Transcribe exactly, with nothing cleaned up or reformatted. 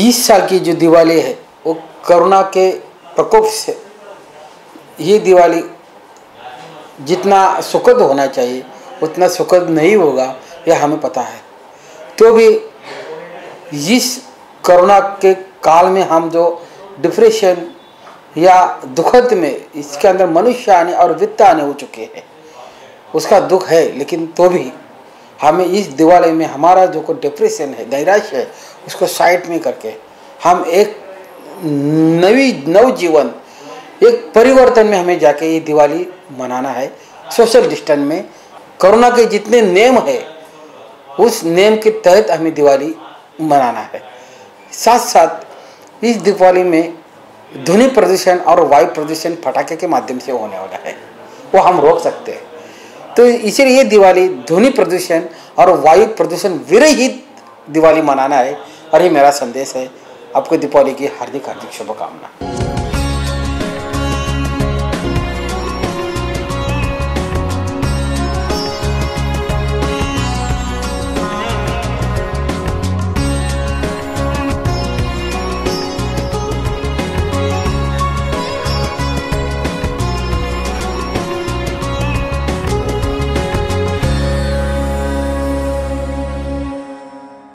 इस साल की जो दिवाली है वो कोरोना के प्रकोप से ये दिवाली जितना सुखद होना चाहिए उतना सुखद नहीं होगा, यह हमें पता है। तो भी इस कोरोना के काल में हम जो डिप्रेशन या दुखद में इसके अंदर मनुष्य आने और वित्त आने हो चुके हैं, उसका दुख है। लेकिन तो भी हमें इस दिवाली में हमारा जो को डिप्रेशन है, नैराश्य है, उसको साइड में करके हम एक नवी नव जीवन, एक परिवर्तन में हमें जाके ये दिवाली मनाना है। सोशल डिस्टेंस में कोरोना के जितने नियम है उस नियम के तहत हमें दिवाली मनाना है। साथ साथ इस दिवाली में ध्वनि प्रदूषण और वायु प्रदूषण पटाखे के माध्यम से होने वाला है, वो हम रोक सकते हैं। तो इसीलिए दिवाली ध्वनि प्रदूषण और वायु प्रदूषण विरहित दिवाली मनाना है, और ये मेरा संदेश है। आपको दीपावली की हार्दिक हार्दिक शुभकामना।